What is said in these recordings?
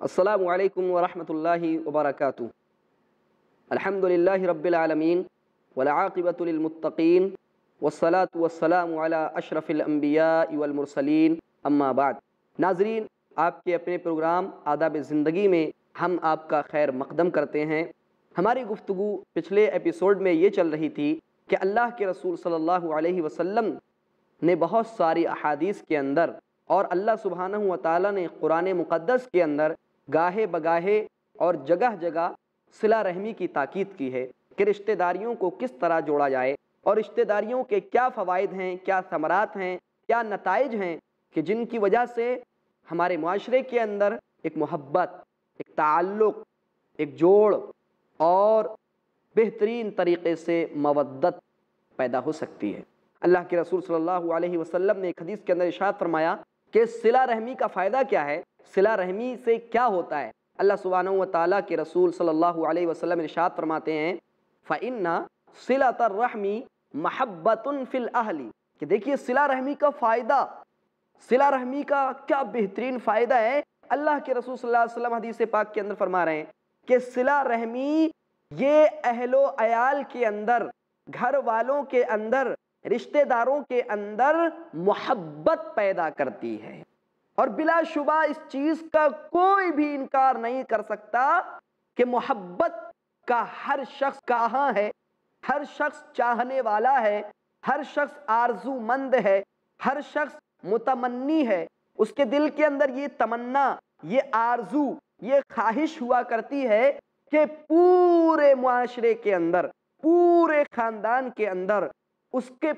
السلام علیکم ورحمۃ اللہ وبرکاتہ۔ الحمدللہ رب العالمین والعاقبۃ للمتقین والصلاة والسلام علی اشرف الانبیاء والمرسلین، اما بعد۔ ناظرین، آپ کے اپنے پروگرام آداب زندگی میں ہم آپ کا خیر مقدم کرتے ہیں۔ ہماری گفتگو پچھلے ایپیسوڈ میں یہ چل رہی تھی کہ اللہ کے رسول صلی اللہ علیہ وسلم نے بہت ساری احادیث کے اندر اور اللہ سبحانہ و تعالیٰ نے قرآن مقدس کے اندر گاہے بگاہے اور جگہ جگہ صلہ رحمی کی تاکید کی ہے کہ رشتہ داریوں کو کس طرح جوڑا جائے اور رشتہ داریوں کے کیا فوائد ہیں، کیا ثمرات ہیں، کیا نتائج ہیں کہ جن کی وجہ سے ہمارے معاشرے کے اندر ایک محبت، ایک تعلق، ایک جوڑ اور بہترین طریقے سے مودت پیدا ہو سکتی ہے۔ اللہ کے رسول صلی اللہ علیہ وسلم نے ایک حدیث کے اندر ارشاد فرمایا کہ صلہ رحمی کا فائدہ کیا ہے، صلہ رحمی سے کیا ہوتا ہے۔ اللہ سبحانہ و تعالیٰ کے رسول صلی اللہ علیہ وسلم ارشاد فرماتے ہیں فَإِنَّ صِلَةَ الرَّحْمِ مَحَبَّةٌ فِي الْأَهْلِ، کہ دیکھیے صلہ رحمی کا فائدہ، صلہ رحمی کا کیا بہترین فائدہ ہے۔ اللہ کے رسول صلی اللہ علیہ وسلم حدیث پاک کے اندر فرما رہے ہیں کہ صلہ رحمی یہ اہل و عیال کے اندر، گھر والوں کے اندر، رشتہ داروں کے اندر محبت پیدا کرتی ہے، اور بلا شبہ اس چیز کا کوئی بھی انکار نہیں کر سکتا کہ محبت کا ہر شخص کہاں ہے، ہر شخص چاہنے والا ہے، ہر شخص آرزو مند ہے، ہر شخص متمنی ہے۔ اس کے دل کے اندر یہ تمنا، یہ آرزو، یہ خواہش ہوا کرتی ہے کہ پورے معاشرے کے اندر، پورے خاندان کے اندر، اس کے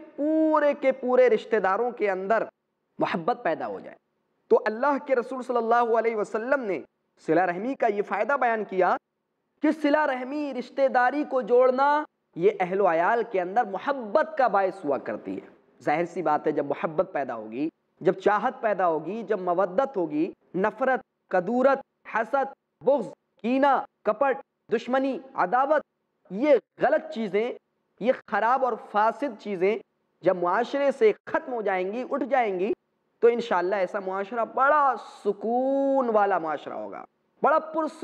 پورے رشتہ داروں کے اندر محبت پیدا ہو جائے۔ تو اللہ کے رسول صلی اللہ علیہ وسلم نے صلہ رحمی کا یہ فائدہ بیان کیا کہ صلہ رحمی، رشتہ داری کو جوڑنا، یہ اہل و عیال کے اندر محبت کا باعث ہوا کرتی ہے۔ ظاہر سی بات ہے، جب محبت پیدا ہوگی، جب چاہت پیدا ہوگی، جب مودت ہوگی، نفرت، کدورت، حسد، بغض، کینہ، کپٹ، دشمنی، عداوت، یہ غلط چیزیں، یہ خراب اور فاسد چیزیں جب معاشرے سے ختم ہو جائیں گی، اٹھ جائیں گی، تو انشاءاللہ ایسا معاشرہ بڑا سکون والا معاشرہ ہوگا، بڑا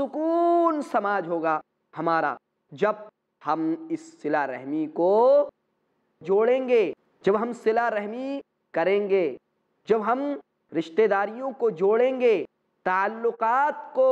پرسکون سماج ہوگا ہمارا، جب ہم اس صلہ رحمی کو جوڑیں گے، جب ہم صلہ رحمی کریں گے، جب ہم رشتہ داریوں کو جوڑیں گے، تعلقات کو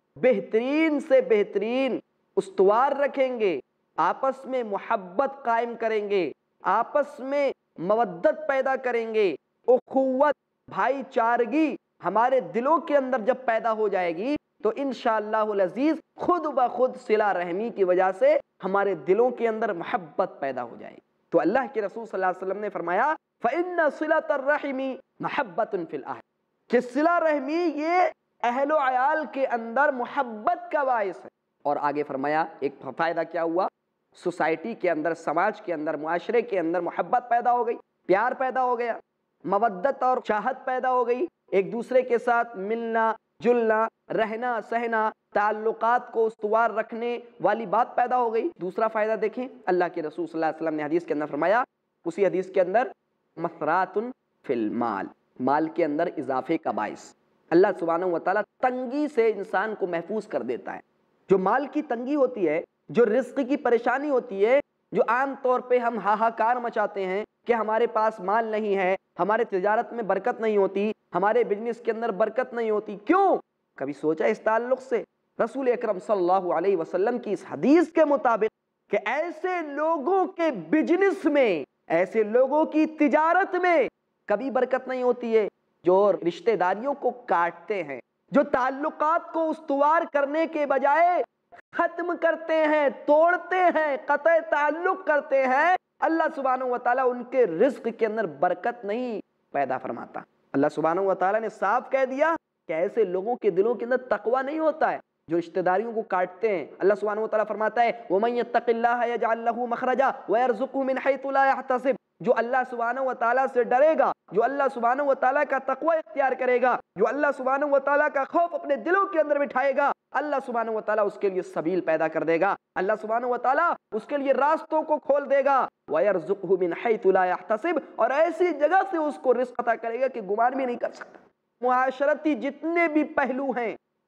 بہترین سے بہترین استوار رکھیں گے، آپس میں محبت قائم کریں گے، آپس میں مودت پیدا کریں گے، اخوت، بھائی چارگی ہمارے دلوں کے اندر جب پیدا ہو جائے گی تو انشاءاللہ العزیز خود بخود صلہ رحمی کی وجہ سے ہمارے دلوں کے اندر محبت پیدا ہو جائے گی۔ تو اللہ کے رسول صلی اللہ علیہ وسلم نے فرمایا فَإِنَّ صِلَةَ الرَّحِمِ مَحَبَّةٌ فِي الْأَهْلِ، کہ صلہ رحمی یہ اہل و عیال کے اندر محبت کا باعث ہے۔ اور آگے فرمایا ایک فائدہ کیا ہوا، سوسائٹی کے اندر، سماج کے اندر، معاشرے کے اندر محبت پیدا ہو گئی، پیار پیدا ہو گیا، مودت اور چاہت پیدا ہو گئی، ایک دوسرے کے ساتھ ملنا جلنا، رہنا سہنا، تعلقات کو استوار رکھنے والی بات پیدا ہو گئی۔ دوسرا فائدہ دیکھیں، اللہ کے رسول صلی اللہ علیہ وسلم نے حدیث کے اندر فرمایا، اسی حدیث کے اندر مسرات فی المال، مال کے اندر اضافے کا باعث۔ اللہ سبحانہ و تعالیٰ تنگی سے انسان کو محفوظ کر دیتا ہے۔ جو مال کی تنگی ہوتی ہے، جو رزق کی پریشانی ہوتی ہے، جو عام طور پہ ہم ہاہاکار مچاتے ہیں کہ ہمارے پاس مال نہیں ہے، ہمارے تجارت میں برکت نہیں ہوتی، ہمارے بزنس کے اندر برکت نہیں ہوتی، کیوں؟ کبھی سوچا اس تعلق سے؟ رسول اکرم صلی اللہ علیہ وسلم کی اس حدیث کے مطابق کہ ایسے لوگوں کے بزنس میں، ایسے لوگوں کی تجارت میں کبھی برکت نہیں ہوتی ہے جو رشتہ داریوں کو کاٹتے ہیں، جو تعلقات کو استوار کرنے کے بجائے ختم کرتے ہیں، توڑتے ہیں، قطع تعلق کرتے ہیں۔ اللہ سبحانہ و تعالیٰ ان کے رزق کے اندر برکت نہیں پیدا فرماتا۔ اللہ سبحانہ و تعالیٰ نے صاف کہہ دیا کہ ایسے لوگوں کے دلوں کے اندر تقوی نہیں ہوتا ہے جو رشتہ داریوں کو کاٹتے ہیں۔ اللہ سبحانہ و تعالیٰ فرماتا ہے وَمَن يَتَّقِ اللَّهَ يَجْعَل لَّهُ مَخْرَجًا وَيَرْزُقْهُ مِنْ حَيْثُ لَا يَحْتَسِبُ، جو اللہ سبحانہ و تعالیٰ سے ڈرے گا، جو اللہ سبحانہ و تعالیٰ کا تقوی اختیار کرے گا، جو اللہ سبحانہ و تعالیٰ کا خوف اپنے دلوں کے اندر بٹھائے گا، اللہ سبحانہ و تعالیٰ اس کے لیے سبیل پیدا کر دے گا، اللہ سبحانہ و تعالیٰ اس کے لیے راستوں کو کھول دے گا، وَيَرْزُقْهُ مِنْ حَيْثُ لَا يَحْتَسِبُ، اور ایسی جگہ سے اس کو رزق عطا کرے گا کہ گمان بھی نہیں کر سکتا۔ معاشرتی جتنے بھی پہلو ہیں،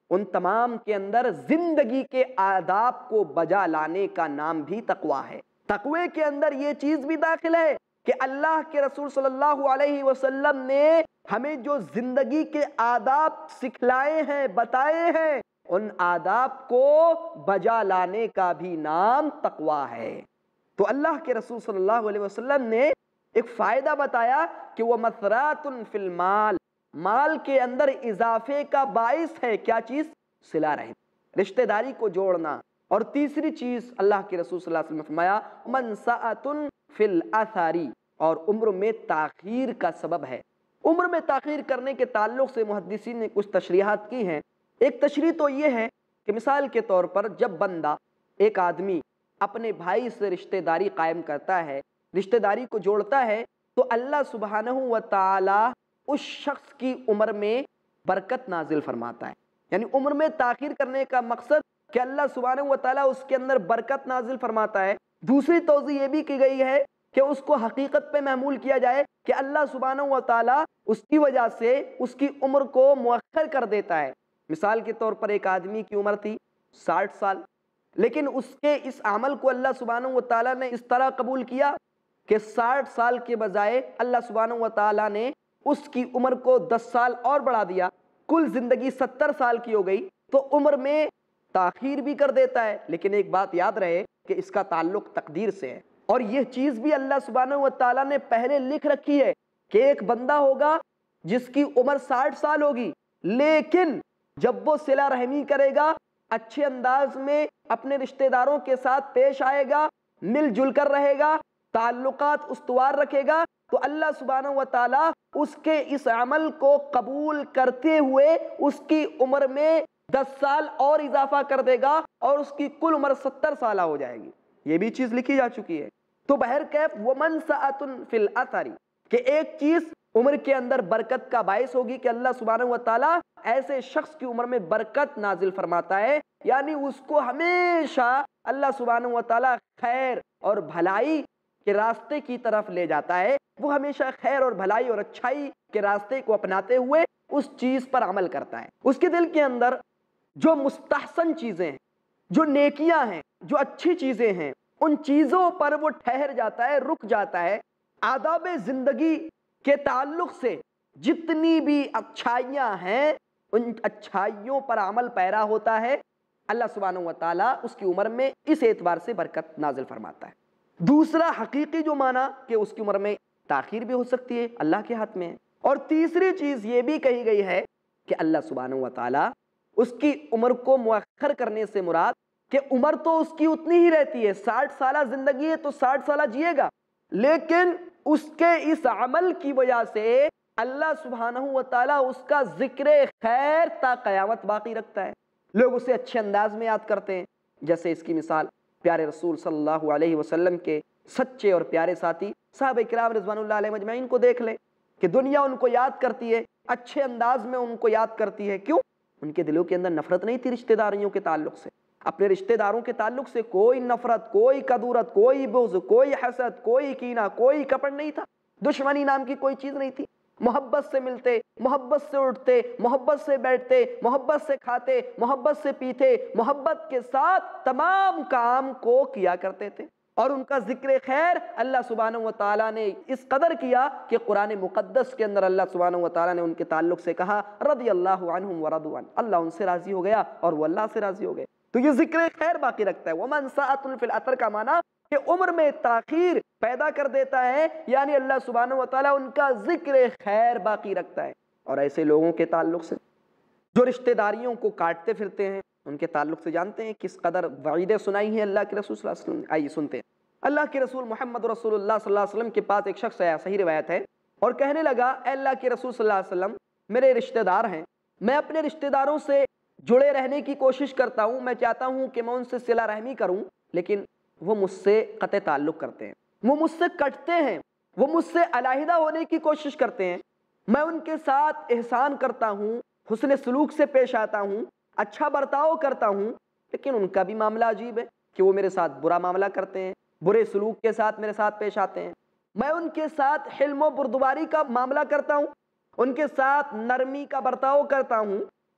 ان تمام کے اندر زندگی کے آداب کو بجا لانے کا نام بھی تقویٰ ہے۔ تقوی کے اندر یہ چیز بھی داخل ہے کہ اللہ کے رسول صلی اللہ علیہ وسلم نے ہمیں جو زندگی کے آداب سکھلائے ہیں، بتائے ہیں، ان آداب کو بجا لانے کا بھی نام تقویٰ ہے۔ تو اللہ کے رسول صلی اللہ علیہ وسلم نے ایک فائدہ بتایا کہ وہ مَثْرَاتٌ فِی الْمَال، مال کے اندر اضافے کا باعث ہے کیا چیز؟ صلہ رحم، رشتہ داری کو جوڑنا۔ اور تیسری چیز اللہ کے رسول صلی اللہ علیہ وسلم نے فرمایا مَنْسَأَةٌ فِی الْأَثَرِ، اور عمر میں تاخیر کا سبب ہے۔ عمر میں تاخیر کرنے کے تعلق سے محدثین نے کچھ تشریحات کی ہیں۔ ایک تشریح تو یہ ہے کہ مثال کے طور پر جب بندہ، ایک آدمی اپنے بھائی سے رشتہ داری قائم کرتا ہے، رشتہ داری کو جوڑتا ہے، تو اللہ سبحانہ و تعالی اس شخص کی عمر میں برکت نازل فرماتا ہے۔ یعنی عمر میں تاخیر کرنے کا مقصد کہ اللہ سبحانہ و تعالی اس کے اندر برکت نازل فرماتا ہے۔ دوسری توضیح یہ بھی کی گئی ہے کہ اس کو حقیقت پہ محمول کیا جائے کہ اللہ سبحانہ و تعالی اس کی وجہ سے اس کی عمر کو مؤخر کر دیتا ہے۔ مثال کے طور پر ایک آدمی کی عمر تھی 60 سال، لیکن اس کے اس عمل کو اللہ سبحانہ و تعالی نے اس طرح قبول کیا کہ 60 سال کے بجائے اللہ سبحانہ و تعالی نے اس کی عمر کو 10 سال اور بڑھا دیا، کل زندگی 70 سال کی ہو گئی۔ تو عمر میں تاخیر بھی کر دیتا ہے، لیکن ایک بات یاد رہے کہ اس کا تعلق تقدیر سے ہے، اور یہ چیز بھی اللہ سبحانہ و تعالی نے پہلے لکھ رکھی ہے کہ ایک بندہ ہوگا جس کی عمر 60 سال ہوگی، لیکن جب وہ صلہ رحمی کرے گا، اچھے انداز میں اپنے رشتہ داروں کے ساتھ پیش آئے گا، مل جل کر رہے گا، تعلقات استوار رکھے گا، تو اللہ سبحانہ و تعالی اس کے اس عمل کو قبول کرتے ہوئے اس کی عمر میں 10 سال اور اضافہ کر دے گا، اور اس کی کل عمر 70 سالہ ہو جائے گی۔ یہ بھی چیز لکھی جا چکی ہے۔ تو بہرکیف وَمَنْسَأَةٌ فِی الْأَثَرِ، کہ ایک چیز عمر کے اندر برکت کا باعث ہوگی کہ اللہ سبحانہ و تعالی ایسے شخص کی عمر میں برکت نازل فرماتا ہے، یعنی اس کو ہمیشہ اللہ سبحانہ و تعالی خیر اور بھلائی کے راستے کی طرف لے جاتا ہے۔ وہ ہمیشہ خیر اور بھلائی اور اچھائی کے راستے کو اپناتے ہوئے اس چیز پر عمل کرتا ہے۔ اس کے دل کے اندر جو مستحسن چیزیں ہیں، جو نیکیاں ہیں، جو اچھی چیزیں ہیں، ان چیزوں پر وہ ٹھہر جاتا ہے، رک جاتا ہے۔ آداب زندگی کے تعلق سے جتنی بھی اچھائیاں ہیں، ان اچھائیوں پر عمل پیرا ہوتا ہے، اللہ سبحانہ و تعالیٰ اس کی عمر میں اس اعتبار سے برکت نازل فرماتا ہے۔ دوسرا حقیقی جو معنی کہ اس کی عمر میں تاخیر بھی ہو سکتی ہے، اللہ کے ہاتھ میں ہے۔ اور تیسری چیز یہ بھی کہی گئی ہے کہ اللہ سبحانہ و تعالیٰ اس کی عمر کو مؤخر کرنے سے مراد کہ عمر تو اس کی اتنی ہی رہتی ہے، 60 سالہ زندگی ہے تو 60 سالہ جیے گا، لیکن اس کے اس عمل کی وجہ سے اللہ سبحانہ و تعالیٰ اس کا ذکر خیر تا قیامت باقی رکھتا ہے۔ لوگ اسے اچھے انداز میں یاد کرتے ہیں، جیسے اس کی مثال پیارے رسول صلی اللہ علیہ وسلم کے سچے اور پیارے ساتھی صحابہ کرام رضوان اللہ علیہ مجمعین کو دیکھ لیں کہ دنیا ان کو یاد کرتی ہے، اچھے انداز میں ان کو یاد کرتی ہے۔ کیوں؟ ان کے دلوں کے اندر نفرت نہیں تھی رشتہ داریوں کے تعلق سے، اپنے رشتہ داروں کے تعلق سے کوئی نفرت، کوئی کدورت، کوئی بغض، کوئی حسد، کوئی کینہ، کوئی کپٹ نہیں تھا، دشمنی نام کی کوئی چیز نہیں تھی۔ محبت سے ملتے، محبت سے اٹھتے، محبت سے بیٹھتے، محبت سے کھاتے، محبت سے پیتے، محبت کے ساتھ تمام کام کو کیا کرتے تھے، اور ان کا ذکر خیر اللہ سبحانہ و تعالیٰ نے اس قدر کیا کہ قرآن مقدس کے اندر اللہ سبحانہ و تعالیٰ نے ان کے تعلق سے کہا رضی اللہ عنہم ورضوا عنہ، اللہ ان سے راضی ہو گیا اور وہ اللہ سے راضی ہو گئے۔ تو یہ ذکر خیر باقی رکھتا ہے۔ ومن ساعۃ فی الاثر کا معنی کہ عمر میں تاخیر پیدا کر دیتا ہے، یعنی اللہ سبحانہ و تعالیٰ ان کا ذکر خیر باقی رکھتا ہے۔ اور ایسے لوگوں کے تعلق سے جو رشتہ داریوں کو کاٹتے پھرتے ہیں، ان کے تعلق سے جانتے ہیں کس قدر وعیدیں سنائی ہیں اللہ کے رسول صلی اللہ علیہ وسلم نے۔ آئیے سنتے ہیں۔ اللہ کے رسول محمد رسول اللہ صلی اللہ علیہ وسلم کے پاس ایک شخص آیا، صحیح روایت ہے، اور کہنے لگا اے اللہ کے رسول صلی اللہ علیہ وسلم، میرے رشتہ دار ہیں، میں اپنے رشتہ داروں سے جڑے رہنے کی کوشش کرتا ہوں، میں چاہتا ہوں کہ میں ان سے صلہ رحمی کروں، لیکن وہ مجھ سے قطع تعلق کرتے ہیں، وہ مجھ سے کٹتے ہیں، وہ مجھ سے علیحدہ ہونے کی کوشش کرتے ہیں۔ میں ان کے ساتھ احسان کرتا ہوں، حسن سلوک سے پیش آتا ہوں، اچھا برتاؤ کرتا ہوں، لیکن ان کا بھی معاملہ عجیب ہے کہ وہ میرے ساتھ برا معاملہ کرتے ہیں، برے سلوک کے ساتھ میرے ساتھ پیش آتے ہیں۔ میں ان کے ساتھ حلم و بردباری کا معاملہ کرتا ہوں، ان کے ساتھ نرمی کا برتاؤ کرتا ہوں،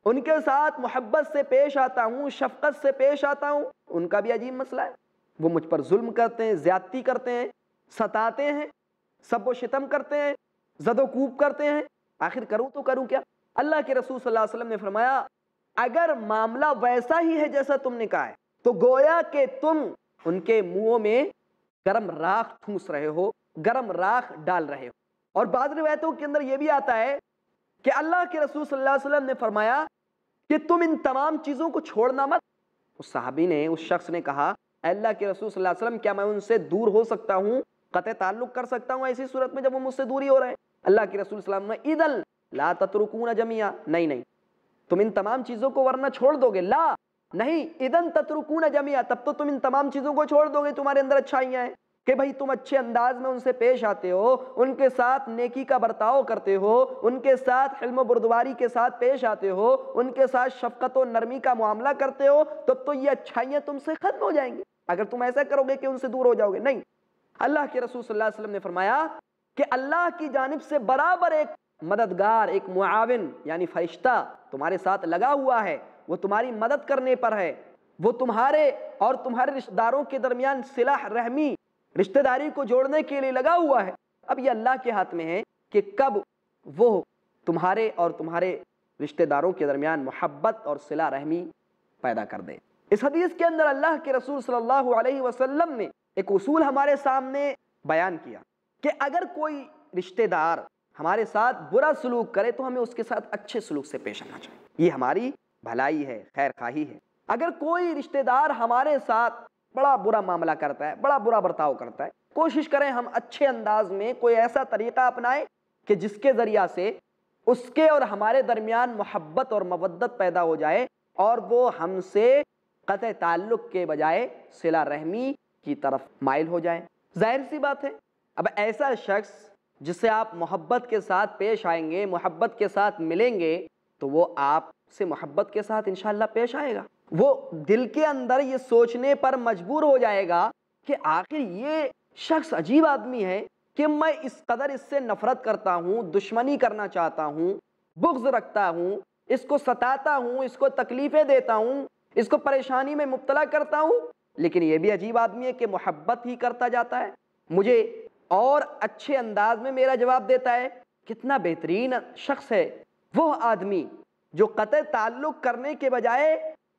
ان کے ساتھ محبت سے پیش آتا ہوں، شفقت سے پیش آتا ہوں، ان کا بھی عجیب مسئلہ ہے، وہ مجھ پر ظلم کرتے ہیں، زیادتی کرتے ہیں، ستاتے ہیں، سب و شتم کرتے ہیں، زد و کوب کرتے ہیں، آخر کروں تو کروں کیا؟ اللہ کے رسول صلی اللہ علیہ وسلم نے فرمایا اگر معاملہ ویسا ہی ہے جیسا تم نے کہا ہے تو گویا کہ تم ان کے منہوں میں گرم راکھ ٹھونس رہے ہو، گرم راکھ ڈال رہے ہو۔ اور بعض روایتوں کے اندر یہ بھی آتا ہے کہ اللہ کے رسول صلی اللہ علیہ وسلم نے فرمایا کہ تم ان تمام چیزوں کو چھوڑنا مت۔ اس صحابی نے، اس شخص نے کہا اے اللہ کے رسول صلی اللہ علیہ وسلم کیا میں ان سے دور ہو سکتا ہوں، قطع تعلق کر سکتا ہوں ایسی صورت میں جب وہ مجھ سے دوری ہو رہے ہیں؟ اللہ کے رسول صلی اللہ علیہ وسلم نے اذل لا تترکون جميعا، نہیں تم ان تمام چیزوں کو ورنہ چھوڑ دو گے، لا نہیں اذن تترکون جميعا، تب تو تم ان تمام چیزوں کو چھوڑ دو گے، تمہارے اندر اچھائیاں ہیں کہ بھائی تم اچھے انداز میں ان سے پیش آتے ہو، ان کے ساتھ نیکی کا برتاؤ کرتے ہو، ان کے ساتھ حلم و بردباری کے ساتھ پیش آتے ہو، ان کے ساتھ شفقت و نرمی کا معاملہ کرتے ہو، تب تو یہ اچھائیاں تم سے ختم ہو جائیں گی اگر تم ایسا کرو گے کہ ان سے دور ہو جاؤ گے۔ نہیں، اللہ کے رسول صلی اللہ علیہ وسلم نے فرمایا کہ اللہ کی جانب سے برابر ایک مددگار، ایک معاون یعنی فرشتہ تمہارے ساتھ لگا ہوا ہے، وہ تمہاری مدد کرنے پر ہے، وہ تمہارے اور تمہارے رشتہ داروں کے درمیان صلح رحمی، رشتہ داری کو جوڑنے کے لیے لگا ہوا ہے۔ اب یہ اللہ کے ہاتھ میں ہے کہ کب وہ تمہارے اور تمہارے رشتہ داروں کے درمیان محبت اور صلہ رحمی پیدا کر دے۔ اس حدیث کے اندر اللہ کے رسول صلی اللہ علیہ وسلم نے ایک اصول ہمارے سامنے بیان کیا کہ اگر کوئی رشتہ دار ہمارے ساتھ برا سلوک کرے تو ہمیں اس کے ساتھ اچھے سلوک سے پیش آنا چاہیے، یہ ہماری بھلائی ہے، خیر خواہی ہے۔ اگر کوئی رشتہ دار ہمارے ساتھ بڑا برا معاملہ کرتا ہے، بڑا برا برتاؤ کرتا ہے، کوشش کریں ہم اچھے انداز میں کوئی ایسا طریقہ اپنائیں کہ جس کے ذریعہ سے اس کے اور ہمارے درمیان محبت اور مودت پیدا ہو جائے اور وہ ہم سے قطع تعلق کے بجائے صلہ رحمی کی طرف مائل ہو جائیں۔ ظاہر سی بات ہے اب ایسا شخص جس سے آپ محبت کے ساتھ پیش آئیں گے، محبت کے ساتھ ملیں گے، تو وہ آپ سے محبت کے ساتھ انشاءاللہ پیش آئے گا۔ وہ دل کے اندر یہ سوچنے پر مجبور ہو جائے گا کہ آخر یہ شخص عجیب آدمی ہے کہ میں اس قدر اس سے نفرت کرتا ہوں، دشمنی کرنا چاہتا ہوں، بغض رکھتا ہوں، اس کو ستاتا ہوں، اس کو تکلیفیں دیتا ہوں، اس کو پریشانی میں مبتلا کرتا ہوں، لیکن یہ بھی عجیب آدمی ہے کہ محبت ہی کرتا جاتا ہے، مجھے اور اچھے انداز میں میرا جواب دیتا ہے۔ کتنا بہترین شخص ہے وہ آدمی جو قطع تعلق کرنے کے بجائے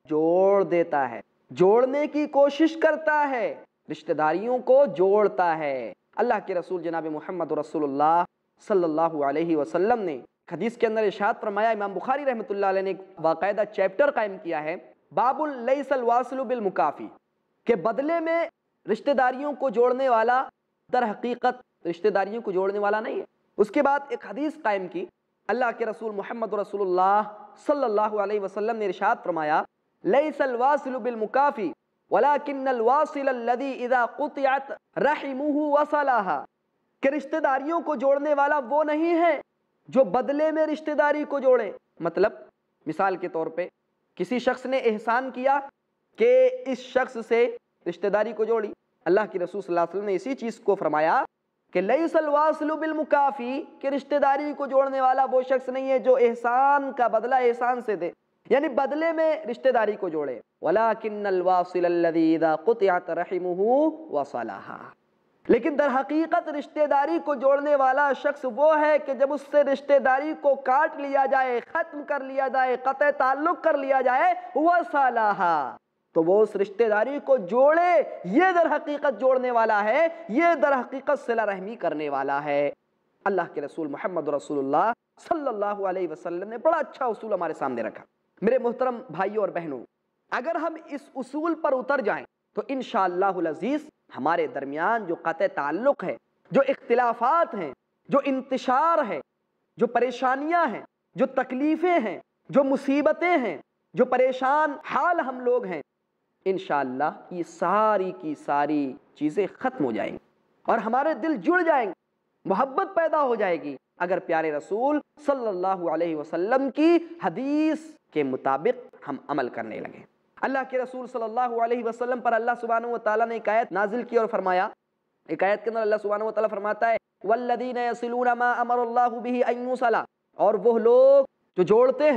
جوڑ دیتا ہے، جوڑنے کی کوشش کرتا ہے، رشتہ داریوں کو جوڑتا ہے۔ اللہ کے رسول جناب محمد رسول اللہ صلی اللہ علیہ وسلم نے حدیث کے اندر ارشاد فرمایا، امام بخاری رحمۃ اللہ علیہ نے ایک باقاعدہ چیپٹر قائم کیا ہے، باب لیس الواصل بالمکافی، کہ بدلے میں رشتہ داریوں کو جوڑنے والا در حقیقت رشتہ داریوں کو جوڑنے والا نہیں ہے۔ اس کے بعد ایک حدیث قائم کی، اللہ کے رسول محمد رسول اللہ صلی اللہ علیہ وسلم نے ارشاد فرمایا، لیس الواصل بالمکافی ولكن الواصل الذي اذا قطعت رحمه وصلها، کہ رشتہ داریوں کو جوڑنے والا وہ نہیں ہے جو بدلے میں رشتہ داری کو جوڑے۔ مطلب مثال کے طور پہ کسی شخص نے احسان کیا کہ اس شخص سے رشتہ داری کو جوڑی، اللہ کے رسول صلی اللہ علیہ وسلم نے اسی چیز کو فرمایا کہ لیس الواصل بالمکافی، کہ رشتہ داری کو جوڑنے والا وہ شخص نہیں ہے جو احسان کا بدلہ احسان سے دے، یعنی بدلے میں رشتہ داری کو جوڑے، وَلَكِنَّ الْوَاصِلَ الَّذِي إِذَا قُطِعَتْ رَحِمُهُ وَصَلَهَا، لیکن در حقیقت رشتہ داری کو جوڑنے والا شخص وہ ہے کہ جب اس سے رشتہ داری کو کاٹ لیا جائے، ختم کر لیا جائے، قطع تعلق کر لیا جائے، وَصَلَهَا، تو وہ اس رشتہ داری کو جوڑے، یہ در حقیقت جوڑنے والا ہے، یہ در حقیقت صلہ رحمی کرنے والا ہے۔ اللہ کے رسول محمد رسول اللہ صلی اللہ علیہ وسلم نے بڑا اچھا اصول ہمارے سامنے رکھا۔ میرے محترم بھائیوں اور بہنوں، اگر ہم اس اصول پر اتر جائیں تو انشاءاللہ العزیز ہمارے درمیان جو قطع تعلق ہے، جو اختلافات ہیں، جو انتشار ہے، جو پریشانیاں ہیں، جو تکلیفیں ہیں، جو مصیبتیں ہیں، جو پریشان حال ہم لوگ ہیں، انشاءاللہ یہ ساری کی ساری چیزیں ختم ہو جائیں گی اور ہمارے دل جڑ جائیں گے، محبت پیدا ہو جائے گی اگر پیارے رسول صلی اللہ علیہ وسلم کی حدیث کے مطابق ہم عمل کرنے لگیں۔ اللہ کے رسول صلی اللہ علیہ وسلم پر اللہ سبحانہ و تعالیٰ نے ایک آیت نازل کی اور فرمایا، ایک آیت کے اندر اللہ سبحانہ و تعالیٰ فرماتا ہے وَالَّذِينَ يَصِلُونَ مَا أَمَرَ اللَّهُ بِهِ أَن يُوصَلَ، اور وہ لوگ جو جوڑتے ہیں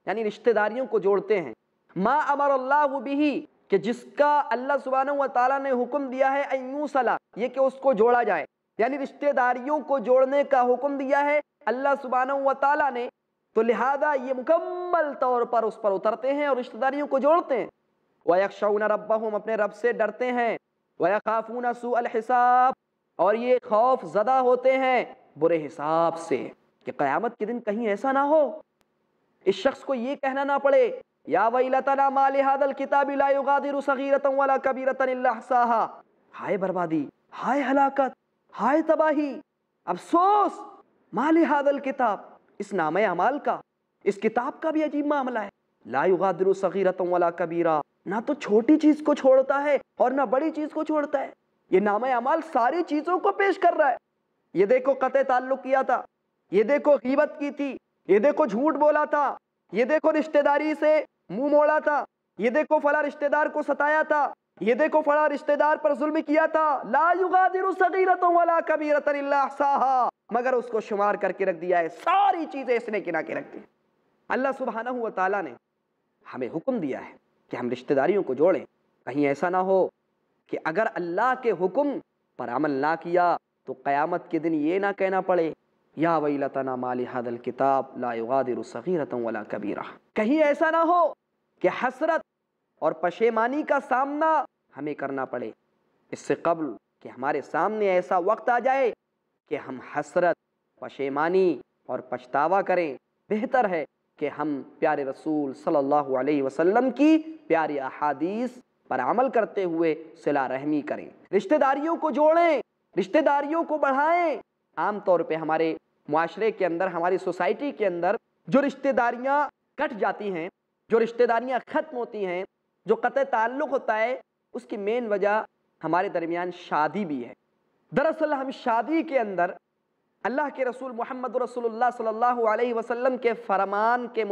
یعنی رشتہ داریوں کو جوڑتے ہیں۔ ما امر اللہ بہ، کہ جس کا اللہ سبحانہ و تعالیٰ نے حکم دیا ہے، ان یوصلا، یہ کہ اس کو جوڑا جائے، یعنی رشتہ داریوں کو جوڑنے کا حکم دیا ہے اللہ سبحانہ و تعالیٰ نے، تو لہذا یہ مکمل طور پر اس پر اترتے ہیں اور رشتہ داریوں کو جوڑتے ہیں۔ وَيَخْشَوْنَ رَبَّهُمْ، اپنے رب سے ڈرتے ہیں، وَيَخَافُونَ سُوءَ الْحِسَابِ، اور یہ خوف زدہ ہوتے ہیں برے حساب سے کہ قیامت کے دن کہیں ایسا نہ ہو اس شخص کو یہ کہنا نہ پڑے یا ویلتنا ما لهذا الكتاب لا يغادر صغيرة ولا كبيرة الا احصاها، ہائے بربادی، ہائے ہلاکت، ہائے تباہی، افسوس، ما لهذا الكتاب، اس نامہ اعمال کا، اس کتاب کا بھی عجیب معاملہ ہے، لا يغادر صغيرة ولا كبيرة، نہ تو چھوٹی چیز کو چھوڑتا ہے اور نہ بڑی چیز کو چھوڑتا ہے۔ یہ نامہ اعمال ساری چیزوں کو پیش کر رہا ہے، یہ دیکھو قطع تعلق کیا تھا، یہ دیکھو غیبت کی تھی، یہ دیکھو جھوٹ بولا تھا، یہ دیکھو رشتہ داری سے منہ موڑا تھا، یہ دیکھو فلاں رشتہ دار کو ستایا تھا، یہ دیکھو فلاں رشتہ دار پر ظلم کیا تھا، لا یغادر صغیرۃ ولا کبیرۃ الا احصاها، مگر اس کو شمار کر کے رکھ دیا ہے، ساری چیزیں اس نے گنا کے رکھ دی۔ اللہ سبحانہ و تعالیٰ نے ہمیں حکم دیا ہے کہ ہم رشتہ داریوں کو جوڑیں، کہیں ایسا نہ ہو کہ اگر اللہ کے حکم پر عمل نہ کیا تو قیامت کے دن یہ نہ کہنا پڑے یا ویلتنا ما لهذا الكتاب لا يغادر صغیرۃ ولا کبیرہ، کہیں ایسا نہ ہو کہ حسرت اور پشیمانی کا سامنا ہمیں کرنا پڑے اس سے قبل کہ ہمارے سامنے ایسا وقت آ جائے کہ ہم حسرت، پشیمانی اور پچھتاوا کریں۔ بہتر ہے کہ ہم پیارے رسول صلی اللہ علیہ وسلم کی پیاری احادیث پر عمل کرتے ہوئے صلہ رحمی کریں، رشتہ داریوں کو جوڑیں، رشتہ داریوں کو بڑھائیں۔ عام طور پہ ہمارے معاشرے کے اندر، ہماری سوسائٹی کے اندر جو رشتہ داریاں کٹ جاتی ہیں، جو رشتہ داریاں ختم ہوتی ہیں، جو قطع تعلق ہوتا ہے، اس کی مین وجہ ہمارے درمیان شادی بھی ہے۔ دراصل ہم شادی کے اندر اللہ کے رسول محمد رسول اللہ صلی اللہ علیہ وسلم کے فرمان کے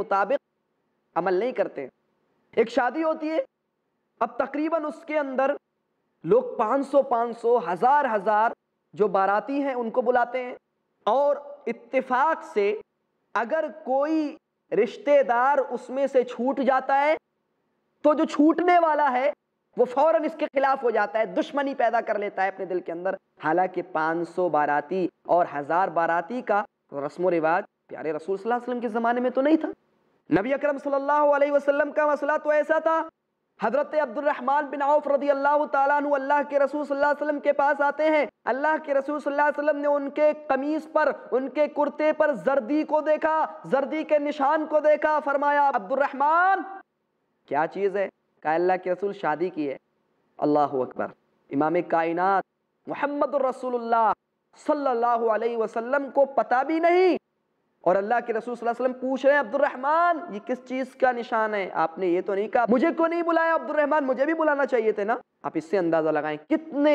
مطابق عمل نہیں کرتے۔ ایک شادی ہوتی ہے، اب تقریباً اس کے اندر لوگ 500 ہزار جو باراتی ہیں ان کو بلاتے ہیں، اور اتفاق سے اگر کوئی رشتہ دار اس میں سے چھوٹ جاتا ہے تو جو چھوٹنے والا ہے وہ فوراً اس کے خلاف ہو جاتا ہے، دشمنی پیدا کر لیتا ہے اپنے دل کے اندر۔ حالانکہ 500 باراتی اور 1000 باراتی کا رسم و رواج پیارے رسول صلی اللہ علیہ وسلم کے زمانے میں تو نہیں تھا۔ نبی اکرم صلی اللہ علیہ وسلم کا مسئلہ تو ایسا تھا، حضرت عبد الرحمن بن عوف رضی اللہ تعالیٰ عنہ اللہ کے رسول صلی اللہ علیہ وسلم کے پاس آتے ہیں، اللہ کے رسول صلی اللہ علیہ وسلم نے ان کے قمیص پر، ان کے کرتے پر زردی کو دیکھا، زردی کے نشان کو دیکھا، فرمایا عبد الرحمن کیا چیز ہے؟ کہا اللہ کے رسول شادی کی ہے۔ اللہ اکبر، امام کائنات محمد الرسول اللہ صلی اللہ علیہ وسلم کو پتہ بھی نہیں، اور اللہ کے رسول صلی اللہ علیہ وسلم پوچھ رہے ہیں عبد الرحمن یہ کس چیز کا نشان ہے؟ آپ نے یہ تو نہیں کہا مجھے کیوں نہیں بلایا عبد الرحمن، مجھے بھی بلانا چاہیے تھے نا۔ آپ اس سے اندازہ لگائیں کتنے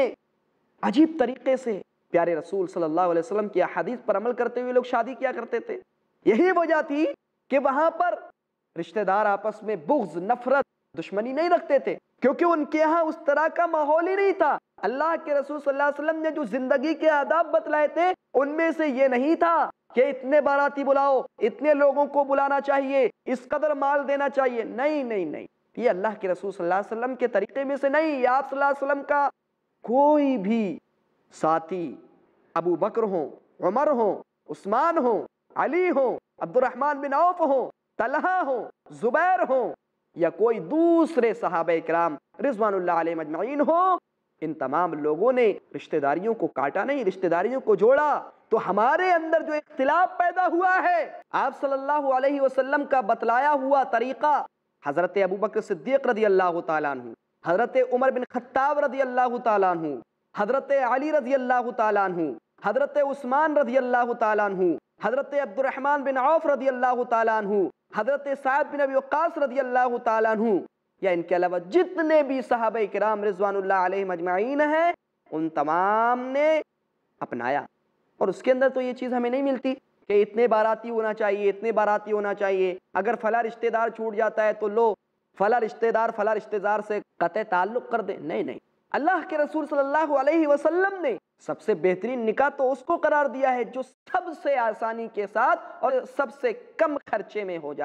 عجیب طریقے سے پیارے رسول صلی اللہ علیہ وسلم کی احادیث پر عمل کرتے ہوئے لوگ شادی کیا کرتے تھے۔ یہی وجہ تھی کہ وہاں پر رشتہ دار آپس میں بغض، نفرت، دشمنی نہیں رکھتے تھے، کیونکہ ان کے ہاں اس طرح کا ماحول ہی نہیں تھا۔ اللہ کے رسول صلی اللہ علیہ وسلم نے جو زندگی کے آداب بتلائے تھے ان میں سے یہ نہیں تھا کہ اتنے باراتی بلاؤ، اتنے لوگوں کو بلانا چاہیے، اس قدر مال دینا چاہیے، نہیں، یہ اللہ کے رسول صلی اللہ علیہ وسلم کے طریقے میں سے نہیں۔ یہ آپ صلی اللہ علیہ وسلم کا کوئی بھی ساتھی، ابو بکر ہوں، عمر ہوں، عثمان ہوں، علی ہوں، عبد الرحمن بن عوف ہوں، طلحہ ہوں، زبیر ہوں، یا کوئی دوسرے صحابہ کرام رضوان اللہ علیہ مجمعین ہوں، ان تمام لوگوں نے رشتہ داریوں کو کاٹا نہیں، رشتہ داریوں کو جوڑا۔ تو ہمارے اندر جو اختلاف پیدا ہوا ہے، آپ صلی اللہ علیہ وسلم کا بتلایا ہوا طریقہ حضرت ابو بکر صدیق رضی اللہ تعالیٰ عنہ، حضرت عمر بن خطاب رضی اللہ تعالیٰ عنہ، حضرت علی رضی اللہ تعالیٰ عنہ، حضرت عثمان رضی اللہ تعالیٰ عنہ، حضرت عبد الرحمن بن عوف رضی اللہ تعالیٰ عنہ، حضرت سعد بن ابی وقاص رضی اللہ تعالیٰ عنہ، یا ان کے علاوہ جتنے بھی صحابہ کرام رضوان اللہ علیہ مجمعین ہیں، ان تمام نے اپنایا۔ اور اس کے اندر تو یہ چیز ہمیں نہیں ملتی کہ اتنے باراتی ہونا چاہیے، اتنے باراتی ہونا چاہیے، اگر فلاں رشتہ دار چھوٹ جاتا ہے تو لو فلاں رشتہ دار سے قطع تعلق کر دیں۔ نہیں، اللہ کے رسول صلی اللہ علیہ وسلم نے سب سے بہترین نکاح تو اس کو قرار دیا ہے جو سب سے آسانی کے ساتھ اور سب سے کم خرچے میں ہو جائے۔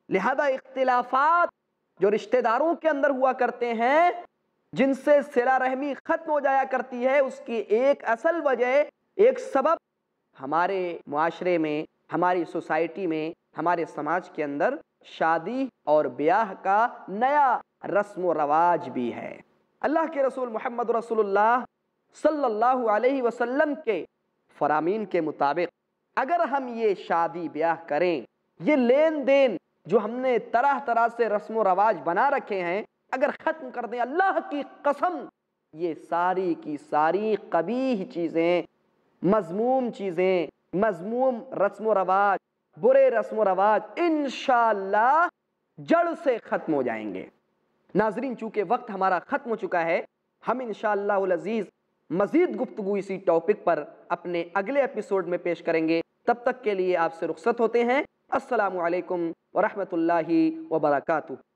لہذا اختلافات جو رشتہ داروں کے اندر ہوا کرتے ہیں، جن سے صلہ رحمی ختم ہو جایا کرتی ہے، اس کی ایک اصل وجہ، ایک سبب ہمارے معاشرے میں، ہماری سوسائٹی میں، ہمارے سماج کے اندر شادی اور بیاہ کا نیا رسم و رواج بھی ہے۔ اللہ کے رسول محمد رسول اللہ صلی اللہ علیہ وسلم کے فرامین کے مطابق اگر ہم یہ شادی بیاہ کریں، یہ لین دین جو ہم نے طرح طرح سے رسم و رواج بنا رکھے ہیں، اگر ختم کر دیں، اللہ کی قسم یہ ساری کی ساری قبیح چیزیں، مذموم چیزیں، مذموم رسم و رواج، برے رسم و رواج انشاءاللہ جڑ سے ختم ہو جائیں گے۔ ناظرین، چونکہ وقت ہمارا ختم ہو چکا ہے، ہم انشاءاللہ العزیز مزید گفتگو اسی ٹاپک پر اپنے اگلے ایپیسوڈ میں پیش کریں گے۔ تب تک کے لیے آپ سے رخصت ہوتے ہیں۔ السلام علیکم ورحمۃ اللہ وبرکاتہ۔